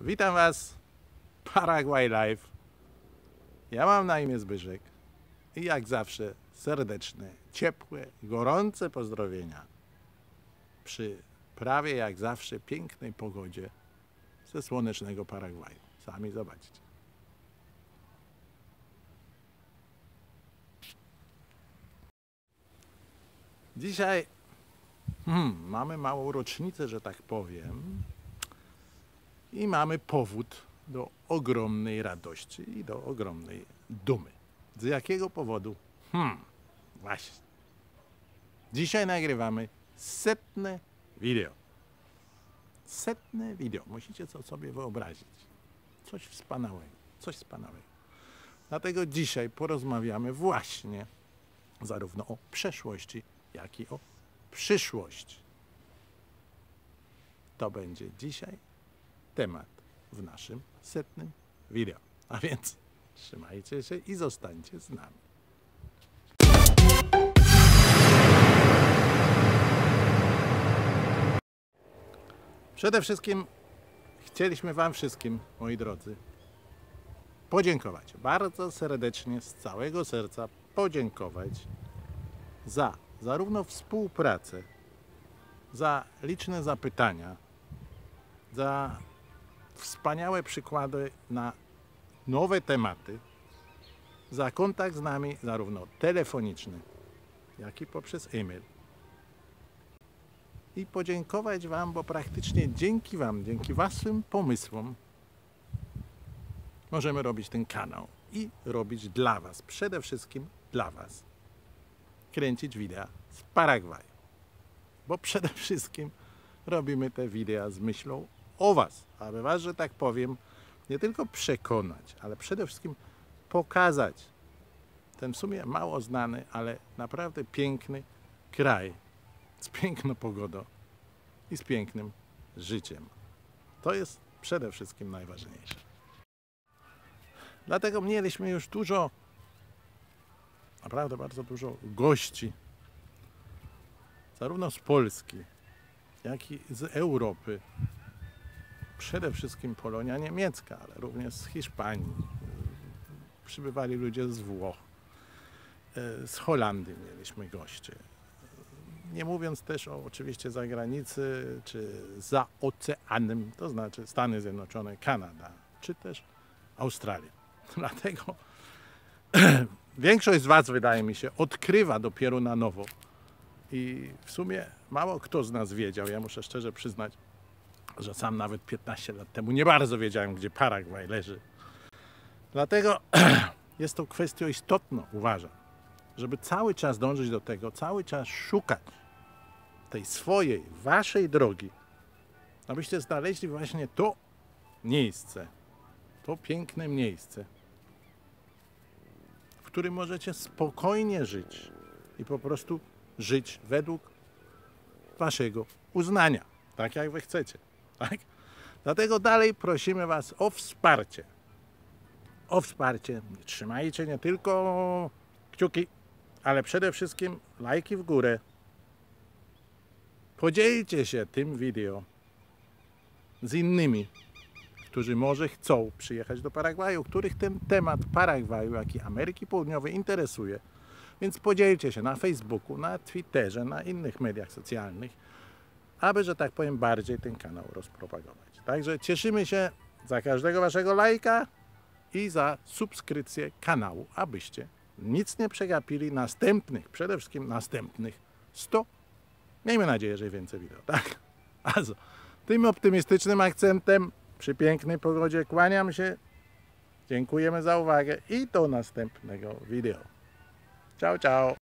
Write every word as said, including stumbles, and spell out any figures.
Witam Was, Paraguay Live. Ja mam na imię Zbyszek i jak zawsze serdeczne, ciepłe, gorące pozdrowienia przy prawie jak zawsze pięknej pogodzie ze słonecznego Paragwaju. Sami zobaczcie. Dzisiaj hmm, mamy małą rocznicę, że tak powiem, i mamy powód do ogromnej radości i do ogromnej dumy. Z jakiego powodu? Hmm, właśnie. Dzisiaj nagrywamy setne wideo. Setne wideo. Musicie to sobie wyobrazić. Coś wspaniałego. Coś wspaniałego. Dlatego dzisiaj porozmawiamy właśnie zarówno o przeszłości, jak i o przyszłości. To będzie dzisiaj temat w naszym setnym wideo. A więc trzymajcie się i zostańcie z nami. Przede wszystkim chcieliśmy Wam wszystkim, moi drodzy, podziękować. Bardzo serdecznie, z całego serca podziękować za zarówno współpracę, za liczne zapytania, za wspaniałe przykłady na nowe tematy, za kontakt z nami zarówno telefoniczny, jak i poprzez e-mail. I podziękować Wam, bo praktycznie dzięki Wam, dzięki Waszym pomysłom możemy robić ten kanał i robić dla Was, przede wszystkim dla Was, kręcić wideo z Paragwaju. Bo przede wszystkim robimy te wideo z myślą o Was, aby Was, że tak powiem, nie tylko przekonać, ale przede wszystkim pokazać ten w sumie mało znany, ale naprawdę piękny kraj z piękną pogodą i z pięknym życiem. To jest przede wszystkim najważniejsze. Dlatego mieliśmy już dużo, naprawdę bardzo dużo gości, zarówno z Polski, jak i z Europy. Przede wszystkim Polonia niemiecka, ale również z Hiszpanii. Przybywali ludzie z Włoch, z Holandii mieliśmy gości. Nie mówiąc też o oczywiście zagranicy, czy za oceanem, to znaczy Stany Zjednoczone, Kanada, czy też Australia. Dlatego większość z Was, wydaje mi się, odkrywa dopiero na nowo. I w sumie mało kto z nas wiedział, ja muszę szczerze przyznać, że sam nawet piętnaście lat temu nie bardzo wiedziałem, gdzie Paragwaj leży. Dlatego jest to kwestią istotną, uważam, żeby cały czas dążyć do tego, cały czas szukać tej swojej, Waszej drogi, abyście znaleźli właśnie to miejsce, to piękne miejsce, w którym możecie spokojnie żyć i po prostu żyć według Waszego uznania, tak jak Wy chcecie. Tak? Dlatego dalej prosimy Was o wsparcie. O wsparcie. Trzymajcie nie tylko kciuki, ale przede wszystkim lajki w górę. Podzielcie się tym wideo z innymi, którzy może chcą przyjechać do Paragwaju, których ten temat Paragwaju, jak i Ameryki Południowej interesuje. Więc podzielcie się na Facebooku, na Twitterze, na innych mediach socjalnych, aby, że tak powiem, bardziej ten kanał rozpropagować. Także cieszymy się za każdego Waszego lajka i za subskrypcję kanału, abyście nic nie przegapili następnych, przede wszystkim następnych sto, miejmy nadzieję, że więcej wideo, tak? Also, tym optymistycznym akcentem przy pięknej pogodzie kłaniam się, dziękujemy za uwagę i do następnego wideo. Ciao, ciao!